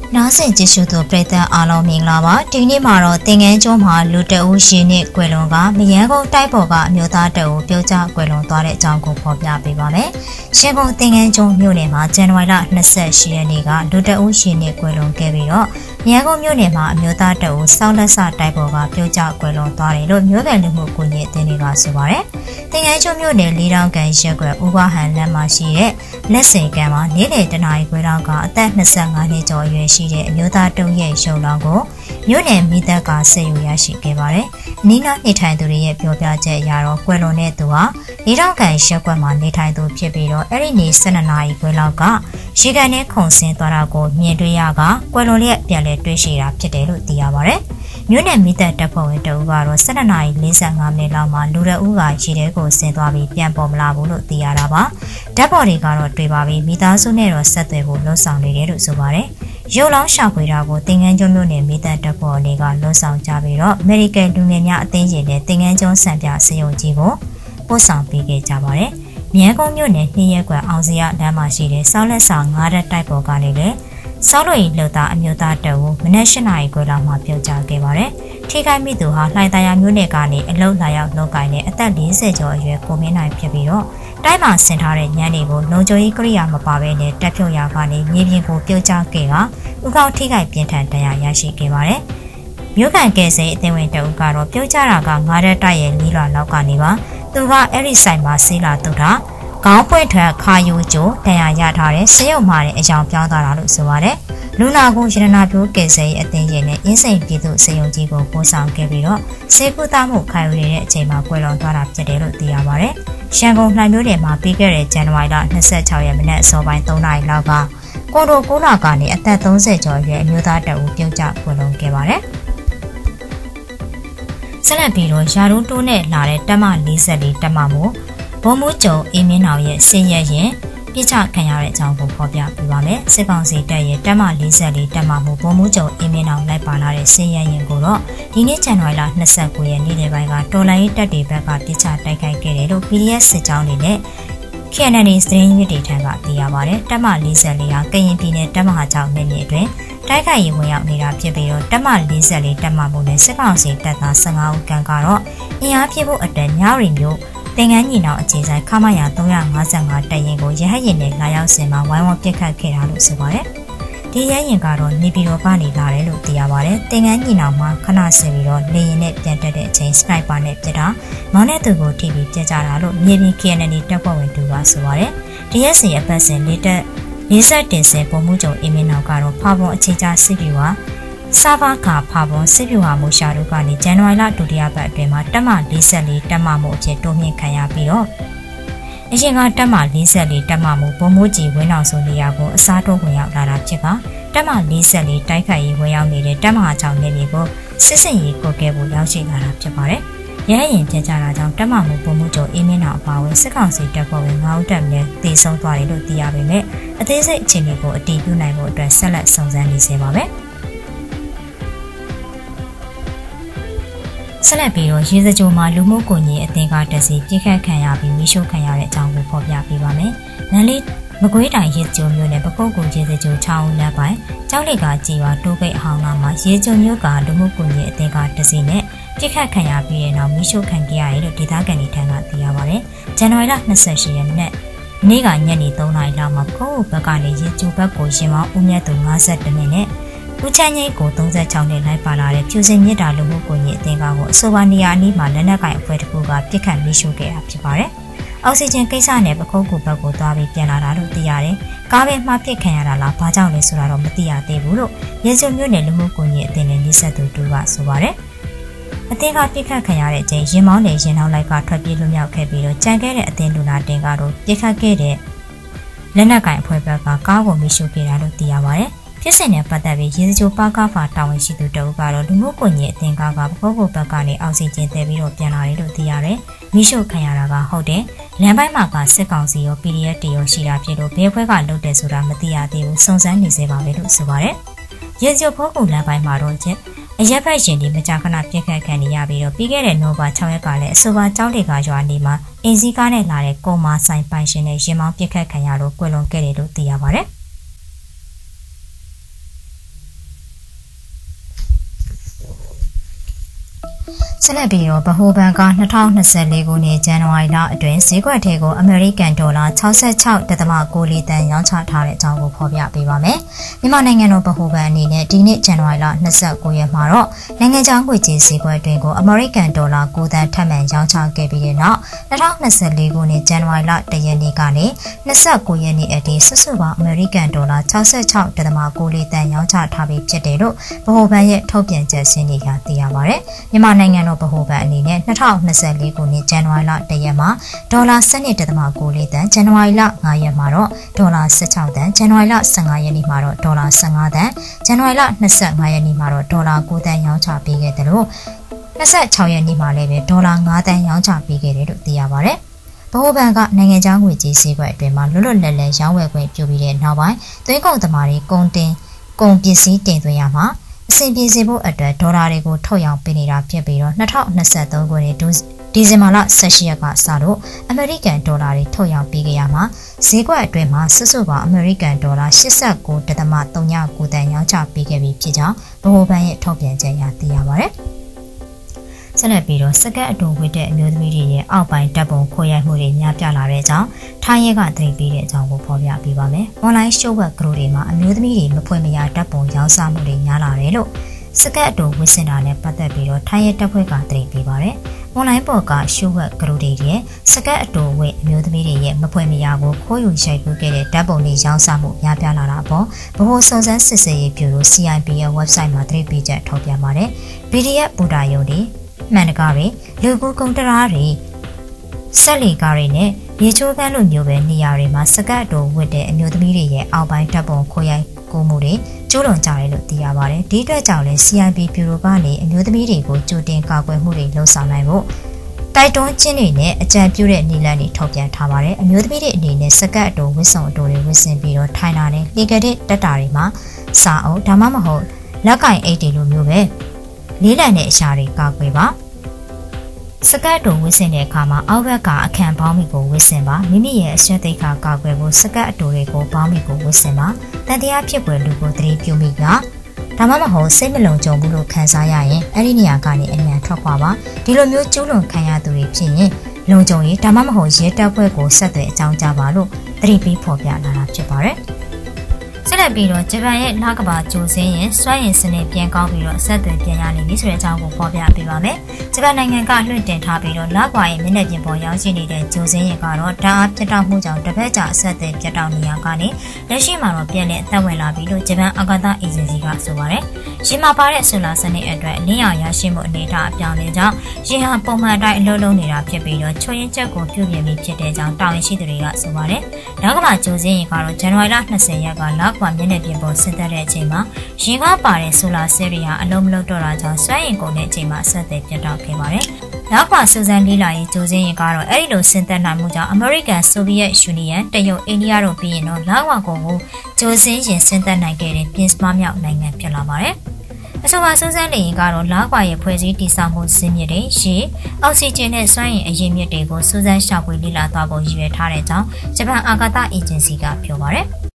နားဆင်ကြည့်ရှုသူပရိသတ်အားလုံးမင်္ဂလာပါဒီနေ့မှာတော့တင်ငန်းကျွန်းမှာလူတအုပ်ရှင်နဲ့ကွယ်လွန်ကမရန်ကုန်တိုက်ပေါ်ကအမျိုးသားတအုပ်ပြုတ်ကျကွယ်လွန်သွားတဲ့အကြောင်းကိုဖော်ပြပေးပါမယ်။ရှမ်းကုန်တင်ငန်းကျွန်းမြို့နယ်မှာဇန်နဝါရီလ28ရက်နေ့ကလူတအုပ်ရှင်နဲ့ကွယ်လွန်ခဲ့ပြီးတော့မရန်ကုန်မြို့နယ်မှာအမျိုးသားတအုပ်စောက်လက်စတိုက်ပေါ်ကပြုတ်ကျကွယ်လွန်သွားတယ်လို့မြို့နယ်လူမှုကွန်ရက်အသင်းတွေကဆိုပါတယ်။တင်ငန်းကျွန်းမြို့နယ်လေးတောင်ကန်ရက်ကွယ်ဥပဟန်လမ်းမှာရှိတဲ့လက်စင်ကန်မှာနေ့လယ်တနာရီခွဲလောက်ကအသက်25နှစ်ကျော်အရွယ်ရှိတဲ့အမျိုးသားတုံးရဲ့ရုံလောင်းကိုမြို့နယ်မိသက်ကဆက်ယူရရှိခဲ့ပါတယ်။အနီးနားနေထိုင်သူတွေရဲ့ပြောပြချက်အရတော့ကွယ်လွန်တဲ့သူဟာလေးတောင်ကန်ရက်ကွက်မှာနေထိုင်သူဖြစ်ပြီးတော့အဲ့ဒီနေ့12နာရီခွဲလောက်ကရေကန်နဲ့ခုန်ဆင်းသွားတာကိုမြင်တွေ့ရကကွယ်လွန်ရဲ့ပြန်လည်တွေ့ရှိတာဖြစ်တယ်လို့သိရပါတယ်။မြို့နယ်မိသက်တပ်ဖွဲ့ဝင်တအုပ်ကတော့12နာရီ45မိနစ်လောက်မှာလူတအုပ်ကရေထဲကိုဆင်းသွားပြီးပြန်ပေါ်မလာဘူးလို့သိရတာပါ။ဓာတ်ပေါ်တွေကတော့တွေ့ပါပြီးမိသားစုနဲ့တော့ဆက်သွယ်ဖို့လှုံ့ဆော်နေတယ်လို့ဆိုပါတယ်။ရုပ်လောင်းရှာဖွေတာကိုတင်ငန်းကျွန်းမြို့နယ်မိသက်တပ်ဖွဲ့တွေကလှုံ့ဆော်ကြပြီးတော့ American လူငယ်များအသင်းကြီးနဲ့တင်ငန်းကျွန်းစံပြစေယုံကြီးကိုပို့ဆောင်ပေးခဲ့ကြပါတယ်။မြင်းကုန်းမြို့နယ်2ရက်ကွယ်အောင်စရလမ်းမှာရှိတဲ့စောက်လက်ဆောင်9ရက်တိုက်ပေါ်ကနေလေစောက်လို့လှုပ်သားအမျိုးသားတအုပ်မနက်8နာရီခွဲလောက်မှာပြုတ်ကျခဲ့ပါတယ်။ထိခိုက်မိသူဟာလှိုင်သာယာမြို့နယ်ကနေအလုတ်လာရောက်လုပ်ကိုင်တဲ့အသက်40ကျော်အရွယ်ကိုမင်းနိုင်ဖြစ်ပြီးတော့တိုင်းမှာဆင်ထားတဲ့ညမ်းတွေကိုလုံခြုံရေးကိရိယာမပါဘဲနဲ့တက်ဖြုတ်ရာကနေမြေပြင်ကိုပြုတ်ကျခဲ့ကဥကောက်ထိခိုက်ပြင်းထန်ဒဏ်ရာရရှိခဲ့ပါတယ်။မြို့ကန်ကယ်ဆယ်အသင်းဝင်တအုပ်ကတော့ပြုတ်ကျတာက9ရက်တိုက်ရဲ့လီလွာလောက်ကနေပါသူကအဲ့ဒီဆိုင်မှာဆေးလာတုတ်တာခေါင်းပွင့်ထွက်ခါယူကျိုးတန်ရာရထားတဲ့ဆေးရုံမှာတဲ့အကြောင်းပြောင်းသွားတာလို့ဆိုပါတယ်။လူနာကိုရတနာပြိုးကယ်ဆယ်ရေးအသင်းရဲ့နဲ့အင်းစိန်ပြည်သူဆေးရုံကြီးကိုပို့ဆောင်ခဲ့ပြီးတော့ဆေးကုသမှုခံယူနေတဲ့အချိန်မှာကွယ်လွန်သွားတာဖြစ်တယ်လို့သိရပါတယ်။ရန်ကုန်လှိုင်မြို့နယ်မှာပြီးခဲ့တဲ့ဇန်နဝါရီလ26ရက်မနက်အစောပိုင်း3နာရီလောက်ကကွန်ဒို9လကနေအသက်30ကျော်အရွယ်အမျိုးသားတအုပ်ပြုတ်ကျကွယ်လွန်ခဲ့ပါတယ်။ဆက်လက်ပြီးတော့ရာထူးတိုးနဲ့လာတဲ့တပ်မ44တပ်မမို့ဘုံမူးကျုံအင်းမင်းအောင်ရဲ့ဆင်းရဲရင်ပြစ်ချခံရတဲ့အကြောင်းကိုဖော်ပြပြပါမယ်။စစ်ကောင်စီတပ်ရဲ့တပ်မ44တပ်မမို့ဘုံမူးကျုံအင်းမင်းအောင်လိုက်ပါလာတဲ့ဆင်းရဲရင်ကိုတော့ဒီနေ့ဇန်နဝါရီလ29ရက်နေ့လယ်ပိုင်းကတော်လိုင်းတပ်တွေဘက်ကပြစ်ချတိုက်ခိုက်ခဲ့တယ်လို့ PDF စစ်ကြောင်းတွေနဲ့ KNN သတင်းရင်းတွေထံကသိရပါတယ်။တပ်မ44ဟာကရင်ပြည်နယ်တပ်မဟာ6နယ်မြေအတွင်းတိုက်ခိုက်ရေးဝင်ရောက်နေတာဖြစ်ပြီးတော့တပ်မ44တပ်မမို့နဲ့စစ်ကောင်စီတပ်သား15ဦးကန်ကတော့အင်အားပြည့်ဖို့အတွက်ညရီမျိုးတင်ငန်းညီနောင်အခြေဆိုင်ခမရ355တပ်ရင်ကိုရဟတ်ရင်နဲ့လာရောက်စင်မှာဝိုင်းဝန်းပစ်ခတ်ခဲ့တာလို့ဆိုပါတယ်။ဒီရဟတ်ရင်ကတော့နေပြည်တော်ကနေလာတယ်လို့သိရပါတယ်။တင်ငန်းညီနောင်မှာခဏဆင်ပြီးတော့လေရင်နဲ့ပြန်တက်တဲ့အချိန်စနိုက်ပါနဲ့ပြစ်တာမောင်းတဲ့သူကိုထိပြီးပြစ်ကြတာလို့မြေပြင် KNN တပ်ဖွဲ့ဝင်တို့ကဆိုပါတယ်။ဒီရက်စီအပတ်စဉ်လေးတက်40တင်စင်ပုံမှုကြုံအင်းမင်းနောက်ကတော့ဖာပွန်အခြေချစစ်ဗျူဟာစာဘာကဖာပွန်စစ်ဗျူဟာမူရှာတို့ကနေဇန်နဝါရီလဒုတိယပတ်အတွင်းမှာတပ်မ44တပ်မမှုအဖြစ်တိုးမြင့်ခံရပြီးတော့အရင်ကတပ်မ44တပ်မမှုပုံမှုကြီးဝင်းအောင်ဆိုနေရာကိုအစားထိုးဝင်ရောက်လာတာဖြစ်ကတပ်မ44တိုက်ခိုက်ရေးဝင်ရောက်နေတဲ့တပ်မဟာ6နယ်မြေကိုစစ်စင်ရေးကိုကဲဖို့ရောက်ရှိလာတာဖြစ်ပါတယ်။ရဟရင်ပြန်ကြတာကြောင့်တပ်မမှုပုံမှုကြုံအင်းမင်းအောင်အပါအဝင်စစ်ကောင်စီတပ်ဖွဲ့ဝင်9ဦးတပ်နဲ့တေဆုံးသွားတယ်လို့သိရပေမဲ့အသေးစိတ်အခြေအနေကိုအတည်ပြုနိုင်ဖို့အတွက်ဆက်လက်စုံစမ်းနေစေပါမယ်။ဆက်လက်ပြီးတော့ရေစကြိုမှာလူမှုကွန်ရက်အသင်းကတစီပြစ်ခတ်ခံရပြီးမိရှုခံရတဲ့အကြောင်းကိုဖော်ပြပေးပါမယ်။မန္တလေးမကွေးတိုင်းရေစကြိုမြို့နယ်ပကုတ်ကူရေစကြိုချောင်းလမ်းပိုင်းကျောက်လက်ကကြီးပါတိုးပိတ်အဟောင်းနာမှာရေစကြိုမြို့ကလူမှုကွန်ရက်အသင်းကတစီနဲ့ပြစ်ခတ်ခံရပြီးတဲ့နောက်မိရှုခံခဲ့ရတယ်လို့ဒေသခံတွေထံကသိရပါတယ်။ဇန်နဝါရီလ28ရက်နေ့နေ့ကညနေ3နာရီလောက်မှာပကုတ်ဘက်ကနေရေစကြိုဘက်ကိုရှင်မောင်းဦးမြတ်သူ52နှစ်နဲ့ဦးချမ်းငိတ်ကို36နှစ်လိုက်ပါလာတဲ့ဖြူစင်မြစ်တာလူမှုကွန်ရက်အသင်းကိုအဆိုပါနေရာအနီးမှာလက်နက်ကင်အဖွဲ့တစ်ခုကပြစ်ခတ်မိရှုခဲ့တာဖြစ်ပါတယ်။အောက်ဆီဂျင်ကိစ္စနဲ့ပခုတ်ကူဘက်ကိုသွားပြီးပြန်လာတာလို့သိရတယ်။ကားပဲမှားပစ်ခံရတာလားဘာကြောင့်လဲဆိုတာတော့မသိရသေးဘူးလို့ရေစုံမြို့နယ်လူမှုကွန်ရက်အသင်းနဲ့နှိစက်သူတို့ကဆိုပါတယ်။အသင်းကပြစ်ခတ်ခံရတဲ့အချိန်ရင်မောင်းနဲ့ရင်နှောင်းလိုက်ကထွက်ပြေးလွတ်မြောက်ခဲ့ပြီးတော့ကြံခဲ့တဲ့အသင်းလူနာတင်ကတော့ပြစ်ခတ်ခဲ့တဲ့လက်နက်ကင်အဖွဲ့ဘက်ကကားကိုမိရှုခဲ့တာလို့သိရပါတယ်။ဖြစ်စဉ်နဲ့ပတ်သက်ပြီးရေစကြိုပါကဖာတာဝန်ရှိသူတအုပ်ကတော့လူမှုကွန်ရက်အသင်းကပခုတ်ကူဘက်ကနေအောက်ဆီဂျင်တည်ပြီးတော့ပြန်လာတယ်လို့သိရတယ်။မိရှုခံရတာကဟုတ်တယ်။လမ်းပိုင်းမှာကစစ်ကောင်စီရော PDF တရောရှိတာဖြစ်လို့ဘယ်ဘက်ကလုပ်တယ်ဆိုတာမသိရသေးဘူးစုံစမ်းနေစေပါပဲလို့ဆိုပါတယ်။ရေစကြိုဖိုးကူလမ်းပိုင်းမှာတော့အရက်ဖက်ရှင်ဒီမကြာခဏပြစ်ခတ်ခံနေရပြီးတော့ပြီးခဲ့တဲ့နိုဘာ6ရက်ကလည်းအဆိုပါကျောင်းတွေကရွာနေမှာအင်စည်းကားနဲ့လာတဲ့ကော်မာဆိုင်ပိုင်ရှင်နဲ့ရင်မောင်းပြစ်ခတ်ခံရလို့ကွယ်လွန်ခဲ့တယ်လို့သိရပါတယ်။ဆက်လက်ပြီးတော့ဗဟိုဘဏ်က2024ခုနှစ်ဇန်နဝါရီလအတွင်းဈေးကွက်ထဲကိုအမေရိကန်ဒေါ်လာ66.94တန်ရောင်းချထားတဲ့အကြောင်းကိုဖော်ပြပေးပါမယ်။မြန်မာနိုင်ငံတော်ဗဟိုဘဏ်အနေနဲ့ဒီနေ့ဇန်နဝါရီလ29ရက်မှာတော့နိုင်ငံခြားငွေကြေးဈေးကွက်အတွင်းကိုအမေရိကန်ဒေါ်လာ9တန်ထပ်မံရောင်းချခဲ့ပြီးတဲ့နောက်2024ခုနှစ်ဇန်နဝါရီလ1ရက်နေ့ကနေ29ရက်နေ့အထိစုစုပေါင်းအမေရိကန်ဒေါ်လာ66.94တန်ရောင်းချထားပြီးဖြစ်တယ်လို့ဗဟိုဘဏ်ရဲ့ထုတ်ပြန်ချက်စင်းတွေကသိရပါတယ်။မြန်မာနိုင်ငံတော်ဗဟိုဘဏ်အနေနဲ့2024ခုနှစ်ဇန်နဝါရီလ1ရက်မှာဒေါ်လာ12.94တန်ဇန်နဝါရီလ5ရက်မှာတော့ဒေါ်လာ16တန်ဇန်နဝါရီလ15ရက်နေ့မှာတော့ဒေါ်လာ15တန်ဇန်နဝါရီလ25ရက်နေ့မှာတော့ဒေါ်လာ9တန်ရောင်းချပေးခဲ့တယ်လို့26ရက်နေ့မှာလည်းပဲဒေါ်လာ9တန်ရောင်းချပေးခဲ့တယ်လို့သိရပါတယ်။ဗဟိုဘဏ်ကနိုင်ငံခြားငွေကြေးဈေးကွက်အတွင်းမှာလွတ်လွတ်လပ်လပ်ရောင်းဝယ်ခွင့်ပြုပြီးတဲ့နောက်ပိုင်းသွင်းကုန်သမားတွေကုန်ပစ္စည်းတင်သွင်းရမှာအဆင်ပြေစေဖို့အတွက်ဒေါ်လာတွေကိုထုတ်ရောင်းပေးနေတာဖြစ်ပြီးတော့2023ခုနှစ်ဒီဇင်ဘာလ18ရက်ကစလို့အမေရိကန်ဒေါ်လာတွေထုတ်ရောင်းပေးကြရမှာဈေးကွက်အတွင်းမှာစုစုပေါင်းအမေရိကန်ဒေါ်လာ89.39တန်ရောင်းချပေးခဲ့ပြီးဖြစ်ကြောင်းဗဟိုဘဏ်ရဲ့ထုတ်ပြန်ချက်အရသိရပါတယ်။ဆက်လက်ပြီးတော့စကတ်အတူဝတ်တဲ့အမျိုးသမီးတွေရဲ့အောက်ပိုင်းဓာတ်ပုံခိုးရိုက်မှုတွေများပြားလာတဲ့အကြောင်းထိုင်းရဲကသတိပေးတဲ့အကြောင်းကိုဖော်ပြပေးပါမယ်။ online show web group တွေမှာအမျိုးသမီးတွေမဖွင့်မရဓာတ်ပုံရောင်းစားမှုတွေများလာတယ်လို့စကတ်အတူဝတ်ဆင်တာနဲ့ပတ်သက်ပြီးတော့ထိုင်းရဲတပ်ဖွဲ့ကသတိပေးပါတယ်။ online ပေါ်က show web group တွေရဲ့စကတ်အတူဝတ်အမျိုးသမီးတွေရဲ့မဖွင့်မရကိုခိုးယူရိုက်ကူးခဲ့တဲ့ဓာတ်ပုံတွေရောင်းစားမှုများပြားလာတာပေါ့ဗဟိုစုံစမ်းစစ်ဆေးရေးဗျူရို CIP ရဲ့ website မှာသတိပေးချက်ထုတ်ပြန်ပါတယ်။ PDF ဘူတာယုံတွေမှန်တကားတွေလူကူကုန်တရာတွေဆက်လီကားတွေနဲ့ရေချိုးကန်းလိုမျိုးပဲနေရာတွေမှာစကတ်တိုဝတ်တဲ့အမျိုးသမီးတွေရဲ့အောက်ပိုင်းဓာတ်ပုံခိုးရိုက်ကူးမှုတွေကျူးလွန်ကြတယ်လို့သိရပါတယ်။ဒီအတွက်ကြောင့်လည်း CIP ဗျူရိုကနေအမျိုးသမီးတွေကိုကြိုတင်ကာကွယ်မှုတွေလှုံ့ဆော်နိုင်ဖို့တိုက်တွန်းခြင်းတွေနဲ့အကြံပြုတဲ့နည်းလမ်းတွေထုတ်ပြန်ထားပါတယ်။အမျိုးသမီးတွေအနေနဲ့စကတ်အတိုဝတ်စုံအတိုတွေဝတ်ဆင်ပြီးတော့ထိုင်တာနဲ့လေကတဲ့တက်တာတွေမှာစာအုပ်ဒါမှမဟုတ်လက်ကင်အိတ်တွေလိုမျိုးပဲလေးလံတဲ့အရာတွေကာကွယ်ပါစကတ်တုံဝစ်စင်တဲ့အခါမှာအောက်ဘက်ကအခန့်ပေါင်းမီကိုဝစ်စင်ပါမိမိရဲ့အဆွတ်သိက္ခာကာကွယ်ဖို့စကတ်အတူတွေကိုပေါင်းမီကိုဝစ်စင်ပါတန်တရားဖြစ်ပွယ်လူကိုသတိပြုမိကဒါမှမဟုတ်စိတ်မလုံခြုံဘူးလို့ခံစားရရင်အဲ့ဒီနေရာကနေအမြန်ထွက်ခွာပါဒီလိုမျိုးကျူးလွန်ခံရသူတွေဖြစ်ရင်လုံခြုံရေးဒါမှမဟုတ်ရဲတပ်ဖွဲ့ကိုဆက်သွယ်အကြောင်းကြားပါလို့သတိပေးဖော်ပြလာတာဖြစ်ပါတယ်ဆက်လက်ပြီးတော့ဂျပန်ရဲ့လကဘာကျိုးစင်းရင်စွမ်းရည်စနစ်ပြန်ကောင်းပြီးတော့ဆက်သွယ်ပြန်ရနေပြီဆိုတဲ့အကြောင်းကိုဖော်ပြပေးပါမယ်။ဂျပန်နိုင်ငံကလွှင့်တင်ထားပြီးတော့လကဘာရဲ့မျက်နှာပြင်ပေါ်ရောက်ရှိနေတဲ့ကျိုးစင်းရင်ကတော့ဓာတ်အားပြတ်တောက်မှုကြောင့်တစ်ဖက်ကြာအဆက်အသွယ်ပြတ်တောက်နေရကနေလက်ရှိမှာတော့ပြန်လည်အသက်ဝင်လာပြီလို့ဂျပန်အာကာသအေဂျင်စီကဆိုပါတယ်။ရေမှာပါတဲ့ဆိုလာစနစ်အတွက်လင်းရောင်ရရှိမှုအနေအထားအပြောင်းလဲကြောင့်ရေဟာပုံမှန်အတိုင်းအလုံးလုံးနေတာဖြစ်ပြီးတော့ချိုးရင်းချက်ကိုပြုပြင်ပြီးဖြစ်တဲ့ကြောင့်တာဝန်ရှိသူတွေကဆိုပါတယ်။လကဘာကျိုးစင်းရင်ကတော့ဇန်နဝါရီလ20ရက်ကလကဘာမျက်နှာပြင်ပေါ်ဆင်းသက်တဲ့အချိန်မှာရင်ကားပါတဲ့ဆိုလာဆဲလ်တွေဟာအလုံးမလုံးတော့တာကြောင့်စွမ်းအင်ကုန်တဲ့အချိန်မှာအဆက်အသွယ်ပြတ်တောက်ခဲ့ပါတယ်။နောက်ပါစူဇန်လီလာရဲ့ကျိုးစင်းရင်ကတော့အဲ့ဒီလိုဆင်းသက်နိုင်မှုကြောင့်အမေရိကန်ဆိုဗီယက်ယူနီယံတရုတ်အိန္ဒိယတို့ပြီးရင်တော့လောက်ဝကုန်ကိုကျိုးစင်းရင်ဆင်းသက်နိုင်ခဲ့တဲ့ပြင်စမမြောက်နိုင်ငံဖြစ်လာပါတယ်။အဆိုပါစူဇန်လီရင်ကတော့လောက်ပါရဲ့ဖွဲ့စည်းတည်ဆောက်မှုစင်းမြစ်တွေရေအောက်ဆီဂျင်နဲ့စွမ်းအင်အရင်းမြစ်တွေကိုစူဇန်ရှာဖွေလေ့လာသွားဖို့ရည်ရွယ်ထားတဲ့အကြောင်းဂျပန်အာကာသအေဂျင်စီကပြောပါတယ်။